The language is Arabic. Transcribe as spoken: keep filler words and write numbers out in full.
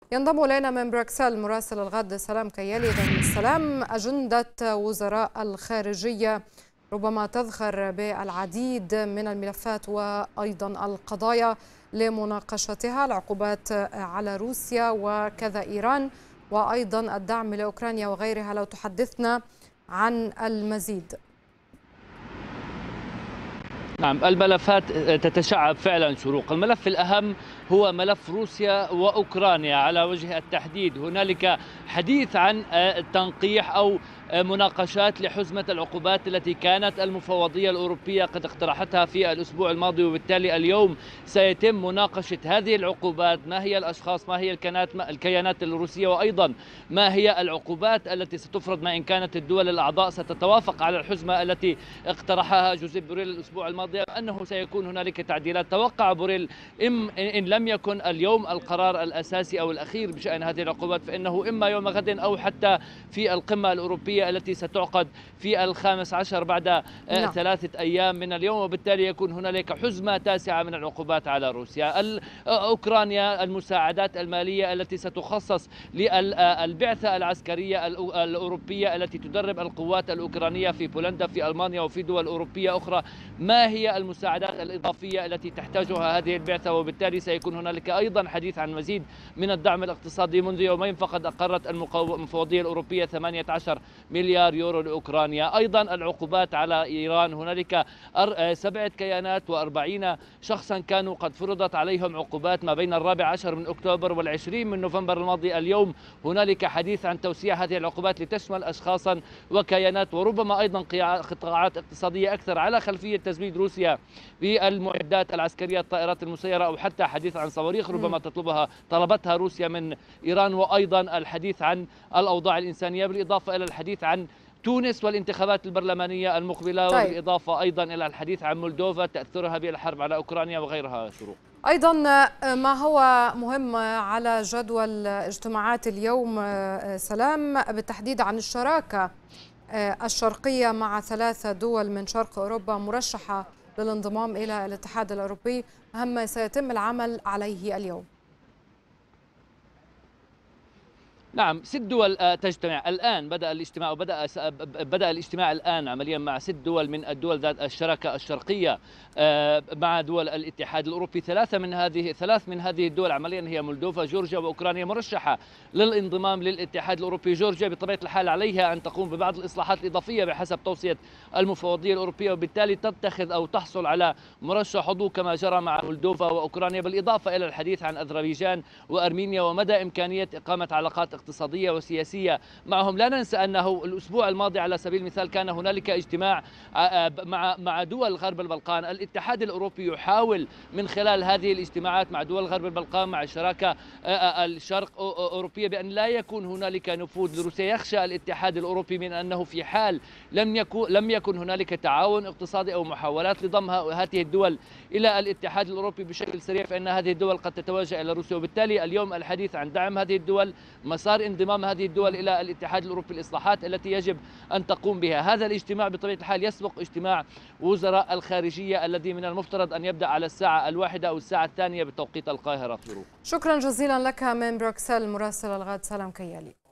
ينضم إلينا من بروكسل مراسل الغد سلام كيالي. إذن سلام، أجندة وزراء الخارجية ربما تذخر بالعديد من الملفات وأيضا القضايا لمناقشتها، العقوبات على روسيا وكذا إيران وأيضا الدعم لأوكرانيا وغيرها. لو تحدثنا عن المزيد. نعم، الملفات تتشعب فعلا شروق. الملف الأهم هو ملف روسيا وأوكرانيا على وجه التحديد. هنالك حديث عن تنقيح أو مناقشات لحزمة العقوبات التي كانت المفوضية الأوروبية قد اقترحتها في الأسبوع الماضي، وبالتالي اليوم سيتم مناقشة هذه العقوبات. ما هي الأشخاص، ما هي الكيانات الروسية، وأيضا ما هي العقوبات التي ستفرض ما إن كانت الدول الأعضاء ستتوافق على الحزمة التي اقترحها جوزيف بوريل الأسبوع الماضي، أنه سيكون هنالك تعديلات. توقع بوريل إن لم يكن اليوم القرار الأساسي أو الأخير بشأن هذه العقوبات، فإنه إما يوم غد أو حتى في القمة الأوروبية التي ستعقد في الخامس عشر بعد نعم. ثلاثة أيام من اليوم، وبالتالي يكون هنالك حزمة تاسعة من العقوبات على روسيا. أوكرانيا، المساعدات المالية التي ستخصص للبعثة العسكرية الأوروبية التي تدرب القوات الأوكرانية في بولندا في ألمانيا وفي دول أوروبية أخرى. ما هي المساعدات الإضافية التي تحتاجها هذه البعثة؟ وبالتالي سيكون هنالك أيضا حديث عن مزيد من الدعم الاقتصادي. منذ يومين فقط أقرت المفوضية الأوروبية ثمانية عشر مليار يورو لأوكرانيا. أيضا العقوبات على إيران، هنالك سبعة كيانات وأربعين شخصا كانوا قد فرضت عليهم عقوبات ما بين الرابع عشر من أكتوبر والعشرين من نوفمبر الماضي. اليوم هنالك حديث عن توسيع هذه العقوبات لتشمل أشخاصا وكيانات وربما أيضا قطاعات اقتصادية أكثر على خلفية تزويد روسيا بالمعدات العسكرية، الطائرات المسيرة، أو حتى حديث عن صواريخ ربما تطلبها طلبتها روسيا من إيران. وأيضا الحديث عن الأوضاع الإنسانية، بالإضافة إلى الحديث عن تونس والانتخابات البرلمانية المقبلة. طيب. وبالإضافة أيضا إلى الحديث عن مولدوفا، تأثرها بالحرب على أوكرانيا وغيرها. شروق أيضا ما هو مهم على جدول اجتماعات اليوم سلام، بالتحديد عن الشراكة الشرقية مع ثلاثة دول من شرق أوروبا مرشحة للانضمام إلى الاتحاد الأوروبي، أهم ما سيتم العمل عليه اليوم. نعم، ست دول تجتمع الآن. بدأ الاجتماع وبدأ بدأ الاجتماع الآن عمليا مع ست دول من الدول ذات الشراكة الشرقية مع دول الاتحاد الأوروبي. ثلاثة من هذه ثلاث من هذه الدول عمليا هي مولدوفا، جورجيا، وأوكرانيا مرشحة للانضمام للاتحاد الأوروبي. جورجيا بطبيعة الحال عليها أن تقوم ببعض الإصلاحات الإضافية بحسب توصية المفوضية الأوروبية، وبالتالي تتخذ أو تحصل على مرشح عضو كما جرى مع مولدوفا وأوكرانيا، بالإضافة إلى الحديث عن أذربيجان وأرمينيا ومدى إمكانية إقامة علاقات اقتصادية وسياسية معهم. لا ننسى أنه الأسبوع الماضي على سبيل المثال كان هنالك اجتماع مع مع دول غرب البلقان. الاتحاد الأوروبي يحاول من خلال هذه الاجتماعات مع دول غرب البلقان مع الشراكة الشرق أوروبية بأن لا يكون هنالك نفوذ لروسيا. يخشى الاتحاد الأوروبي من أنه في حال لم يكن لم يكن هنالك تعاون اقتصادي أو محاولات لضم هذه الدول إلى الاتحاد الأوروبي بشكل سريع، فإن هذه الدول قد تتوجه إلى روسيا. وبالتالي اليوم الحديث عن دعم هذه الدول، مسار انضمام هذه الدول إلى الاتحاد الأوروبي، الإصلاحات التي يجب أن تقوم بها. هذا الاجتماع بطبيعة الحال يسبق اجتماع وزراء الخارجية الذي من المفترض أن يبدأ على الساعة الواحدة أو الساعة الثانية بتوقيت القاهرة. شكرا جزيلا لك من بروكسل مراسل الغد سلام كيالي.